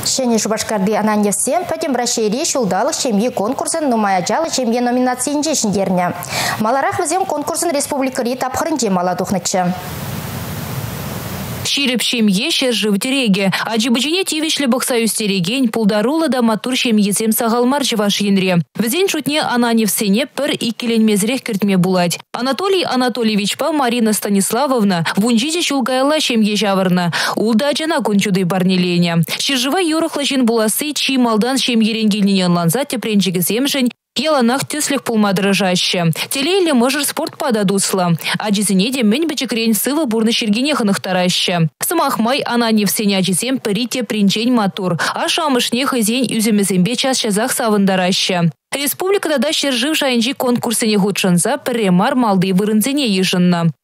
Шене Шубашкарды Ананевсен пәтем Рашири шулдалық чемье конкурсын нумаячалы чемье номинациянже шиндерне. Маларах візем конкурсын республикари тапхырынже маладухнычы. Ширеп шемье шержи в тереге. Аджибычине тивишле боксаюз терегень пулдарула да матур шемьесем сагалмар жываш енре. В день шутне Ананевсене пір иккелен мезрех кертме булать. Анатолий Анатольевич па Марина Станиславовна вунжиде шулгайла шемье жавырна. Улда аджана кончуды барнеленя. Шержива юрахлажин буласы чи малдан шемье ренгельненен ланза тепренчиге земшень. Еланах тюслих пулмадрожаще. Телейле можешь спорт подадусла. А джизинеде мень бечекрень сыва бурны шергенеханах тараще. Самахмай Ананевсене аджизем перите принчень матур. А шамышнех изень юземезембе час шазах савандараще. Республика тада шержив жайнжи конкурсене гудшанза перемар малды вырынзене ежынна.